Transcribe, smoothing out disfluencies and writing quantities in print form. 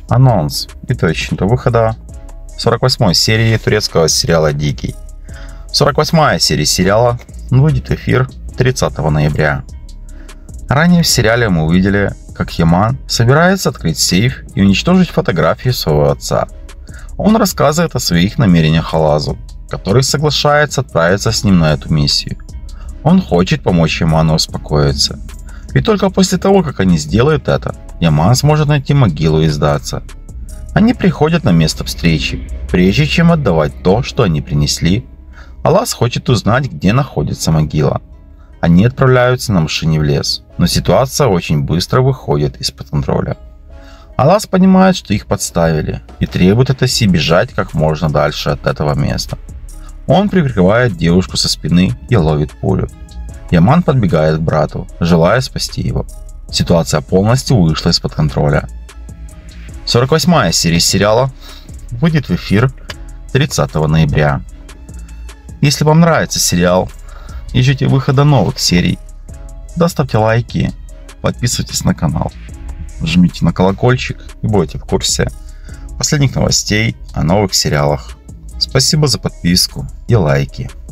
Анонс и точно выхода 48-й серии турецкого сериала «Дикий». 48-я серия сериала выйдет в эфир 30 ноября. Ранее в сериале мы увидели, как Яман собирается открыть сейф и уничтожить фотографии своего отца. Он рассказывает о своих намерениях Алазу, который соглашается отправиться с ним на эту миссию. Он хочет помочь Яману успокоиться. Ведь только после того, как они сделают это, Яман сможет найти могилу и сдаться. Они приходят на место встречи. Прежде чем отдавать то, что они принесли, Алаз хочет узнать, где находится могила. Они отправляются на машине в лес, но ситуация очень быстро выходит из-под контроля. Алаз понимает, что их подставили, и требует от Аси бежать как можно дальше от этого места. Он прикрывает девушку со спины и ловит пулю. Яман подбегает к брату, желая спасти его. Ситуация полностью вышла из-под контроля. 48-я серия сериала выйдет в эфир 30 ноября. Если вам нравится сериал и ждете выхода новых серий, ставьте лайки, подписывайтесь на канал, жмите на колокольчик и будете в курсе последних новостей о новых сериалах. Спасибо за подписку и лайки.